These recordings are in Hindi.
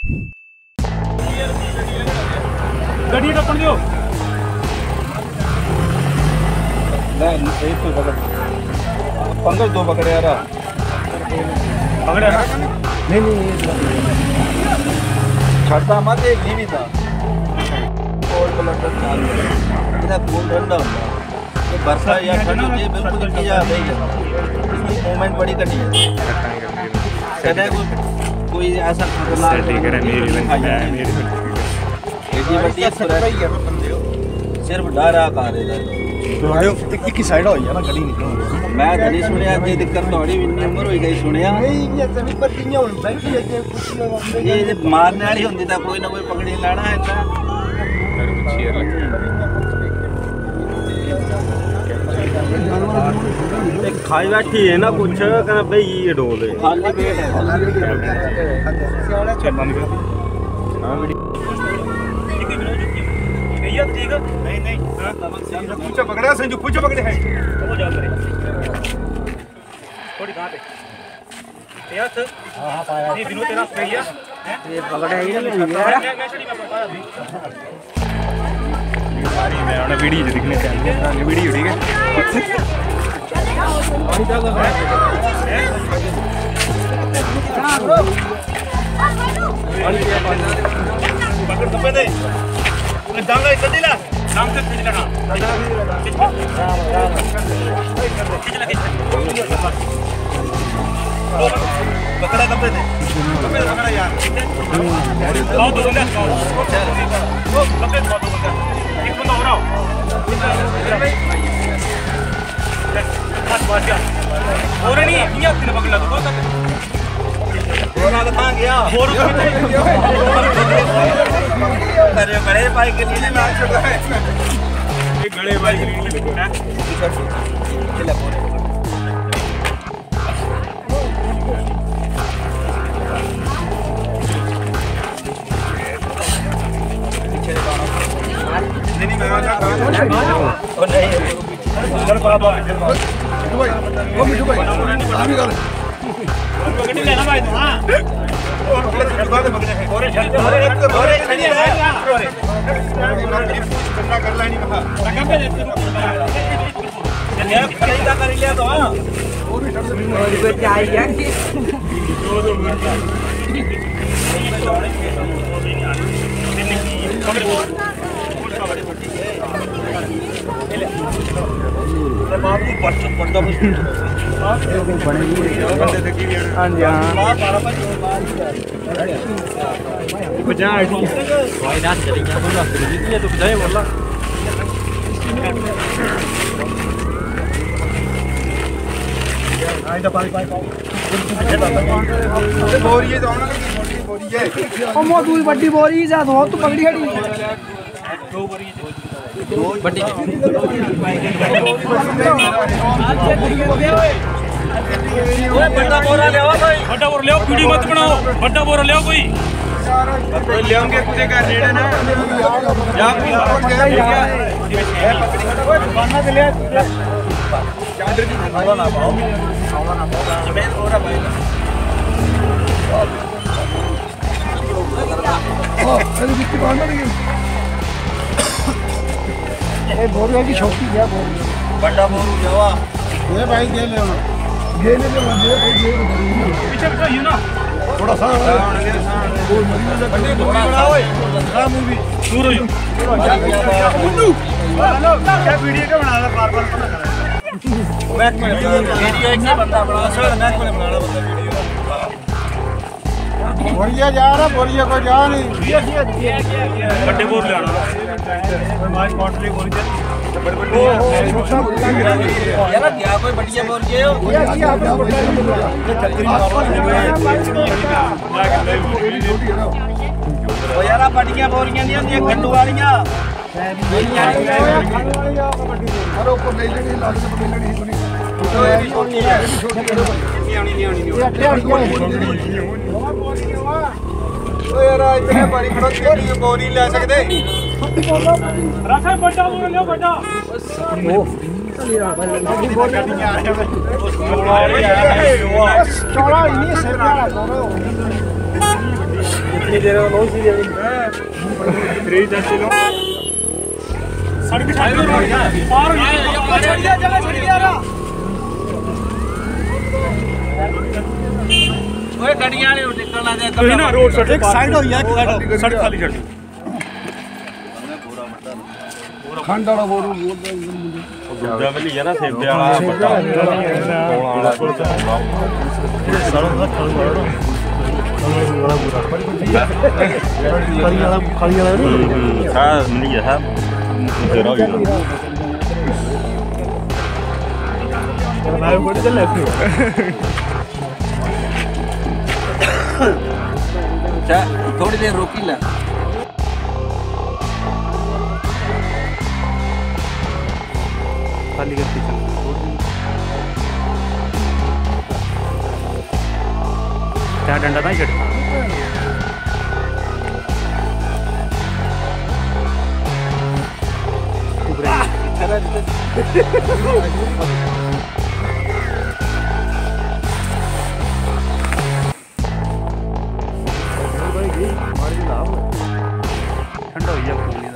गड्डी टप्पण दियो एक तो पकड़ पंकज दो पकड़े यार पकड़े नहीं छड़ता मत एक नीवी था और ब्लड चालू इधर खून ठंडा होता ये बरसा या ठंड होती है बिल्कुल कटी जा रही है इसकी मूवमेंट बड़ी कटी है कहते कोई ऐसा खतरनाक ठीक है मेरी सिर्फ डरा का रहा एक ही साइड होई है ना गड्डी निकल मैं तो नहीं सुनिया जे दिक्कत थोड़ी इतनी उम्र हो गई सुनिया नहीं ये जमीन पर किया हुन बैठी है कुछ ये मारने वाली होंदी था कोई ना कोई पकड़ी लाना है ना एक खाई बैठी है ना कुछ कहना भाई ये डोल है खाली पेट है चल बंद कर हां वीडियो ठीक है नहीं पूछो पकड़ा संजू पूछो पकड़े है वो जा करे थोड़ी कहां पे यार हां पाया नहीं विनोद तेरा सही है ये पकड़ा ही नहीं मैं छड़ी में पाया अभी सारी मैं उन्हें वीडियो दिखने चाहिए वीडियो ठीक है पानी क्या कर रहा है पकड़ कपे दे डांगा इधर दिला नाम से खींच लेना खींच ले पकड़ा कपे दे पकड़ा यार आओ दो बंदे आओ कपे दो बंदे एक बंदा हो रहा हो बस गया और नहीं ये आपने पकड़ ला तो बहुत और आगे कहां गया और अरे बड़े भाई के लिए मैं छोड़ा है ये बड़े भाई के लिए है चला बोल नहीं मैं और नहीं चल बाबा वो मिठू भाई अभी कर गड्डी लेना भाई हां और खड़ी है करना कर लेनी कहा रकम पे चलिए कहीं का कर लिया तो हां और भी छड़ और क्या आई है बाबू पट्टा हां जी हां बजा भाई रात चली गया बोला ये तो बजाए बोला आइदा पाई बोरी है जाना की मोटी बोरी है ओ मो दूई बड़ी बोरी जा दो तू पकड़ी हड़ी दो बोरी बड़ी ओए बड़ा बोरा ले आओ भाई बड़ा बोरा ले आओ वीडियो मत बनाओ बड़ा बोरा ले आओ कोई ले आऊंगे कुछ का रेड है ना या बनना के लिए चादर की हवा ना पाओ मैं बोरा भाई ओ अरे बिट्टी बांधना नहीं ए बोरी की छोटी है बोरी बड़ा बोरू जावा ये भाई दे ले भाई दे पीछे पीछे यू ना थोड़ा सा बड़ी थोड़ा सा ओए हां मूवी दूर हो मुन्नू क्या वीडियो क्या बना रहा बार-बार मैक में वीडियो एक ही बंदा बना सर मैक में बनाना बंदा वीडियो बोरिया जा रहा बोरिया को जा नहीं बड़े बोर ले आना माइक कॉन्ट्री बोल दे यार क्या कोई बढ़िया बोल के हो ओ यार बढ़िया बोरियां नहीं होंदी गंडू वालियां अरे ऊपर ले लेनी लाल से ले लेनी सुनी तो ये भी छोटी है नहीं आनी ओ यार इतने बड़ी खड़ो तेरी बोरी ले सकदे राखा बड़ा बोर ले बड़ा चौड़ा ही नहीं सर वाला नहीं दे रहा नो सी दे फ्री जैसे लो सड़क छाड़ दो पार छड़ दिया जगह छड़ दिया रहा ओए गड़ियां ने निकलना दे तो ना रोड सड़क एक साइड हो या सड़क खाली छड़ दी खंड वाला बोल दूजा वाली है ना सेब वाला बता सड़क का खल मारो खाली वाला हां नहीं है जरा ही मैं बोल चल अच्छा थोड़ी देर रोकी ला खाली करके चल क्या डंडा नहीं कट ठंडा हो गया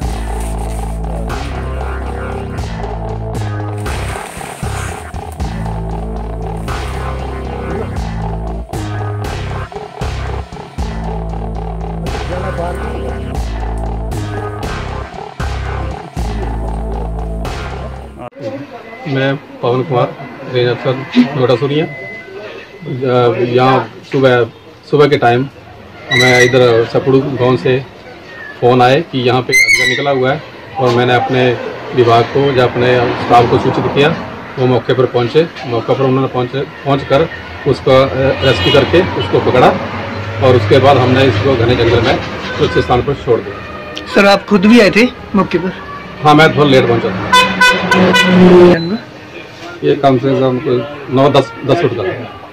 मैं पवन कुमार रेंज अफसर नोएडा सुनिया। यहाँ सुबह के टाइम हमें इधर सपड़ू गांव से फ़ोन आए कि यहाँ पे अजगर निकला हुआ है और मैंने अपने विभाग को या अपने स्टाफ को सूचित किया। वो मौके पर पहुँचे, मौके पर उन्होंने पहुँच कर उसको रेस्क्यू करके उसको पकड़ा और उसके बाद हमने इसको घने जंगल में सुरक्षित स्थान पर छोड़ दिया। सर आप खुद भी आए थे मौके पर? हाँ, मैं थोड़ा लेट पहुँचा था। ये कम से कम 9-10 फुट का।